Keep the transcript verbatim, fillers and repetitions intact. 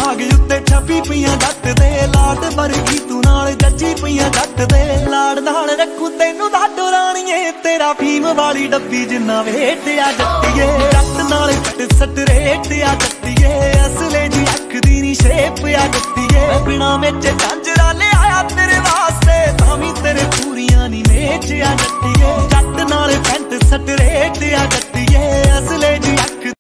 ਬਾਗ ਉੱਤੇ ਛਾਪੀ ਪਈਆਂ ਜੱਟ ਦੇ ਲਾਟ ਵਰਗੀ ਤੂੰ ਨਾਲ ਜੱਜੀ ਪਈਆਂ ਜੱਟ ਦੇ ਲਾੜ ਨਾਲ ਰੱਖੂ ਤੈਨੂੰ ਦਾਡੋ ਰਾਣੀਏ ਤੇਰਾ ਫੀਮ ਵਾਲੀ ਡੱਬੀ ਜਿੰਨਾ ਵੇਟ ਆ ਜੱਟੀਏ ਜੱਟ ਨਾਲ ਕੱਟ ਸੱਟ ਰੇਟ ਆ ਜੱਟੀਏ ਅਸਲੇ ਦੀ ਅੱਖ ਦੀ ਨੀ ਸ਼ੇਪ ਆ ਜੱਟੀਏ ਬਿਨਾ ਵਿੱਚ ਝਾਂਜਰਾ ਲਿਆਇਆ ਤੇਰੇ ਵਾਸਤੇ ਤਾਂ